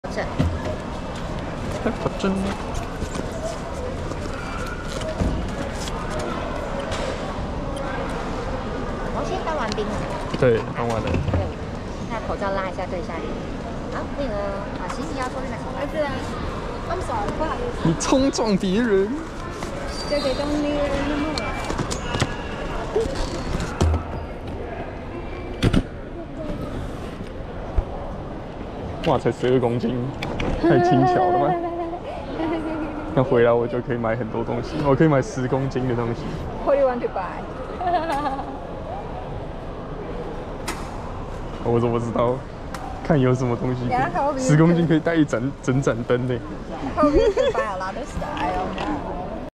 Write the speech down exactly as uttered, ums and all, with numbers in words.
证。 太保证了。 我先当完兵了。 对，当完了。 对，那口罩拉一下，对一下脸。好，那个啊，行李要托运了，请放。 是啊，I'm sorry，不好意思。 你冲撞别人。 就给东尼人的梦。 哇，才十二公斤，太轻巧了吧？那回来我就可以买很多东西，我可以买十公斤的东西。 What do you want to buy？ 我怎么知道？看有什么东西，十公斤可以带一盏整盏灯呢。 Hope you can buy a lot of stuff. I don't know.